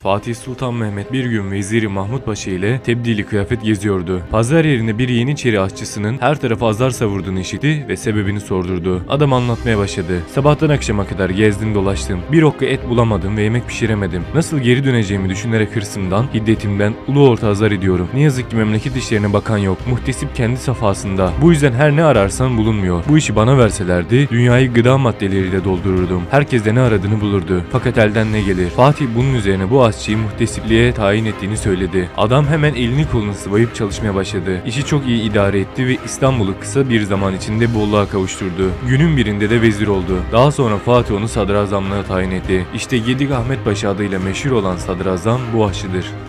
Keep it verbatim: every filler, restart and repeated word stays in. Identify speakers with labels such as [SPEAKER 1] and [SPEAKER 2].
[SPEAKER 1] Fatih Sultan Mehmet bir gün Veziri Mahmut Paşa ile tebdili kıyafet geziyordu. Pazar yerinde bir Yeniçeri aşçısının her tarafa azar savurduğunu işitti ve sebebini sordurdu. Adam anlatmaya başladı. Sabahtan akşama kadar gezdim dolaştım. Bir okka et bulamadım ve yemek pişiremedim. Nasıl geri döneceğimi düşünerek hırsımdan, hiddetimden ulu orta azar ediyorum. Ne yazık ki memleket işlerine bakan yok. Muhtesip kendi safhasında. Bu yüzden her ne ararsan bulunmuyor. Bu işi bana verselerdi dünyayı gıda maddeleriyle doldururdum. Herkes de ne aradığını bulurdu. Fakat elden ne gelir? Fatih bunun üzerine bu aşçıyı muhtesipliğe tayin ettiğini söyledi. Adam hemen elini kolunu sıvayıp çalışmaya başladı. İşi çok iyi idare etti ve İstanbul'u kısa bir zaman içinde bolluğa kavuşturdu. Günün birinde de vezir oldu. Daha sonra Fatih onu sadrazamlığa tayin etti. İşte Gedik Ahmet Paşa adıyla meşhur olan sadrazam bu aşçıdır.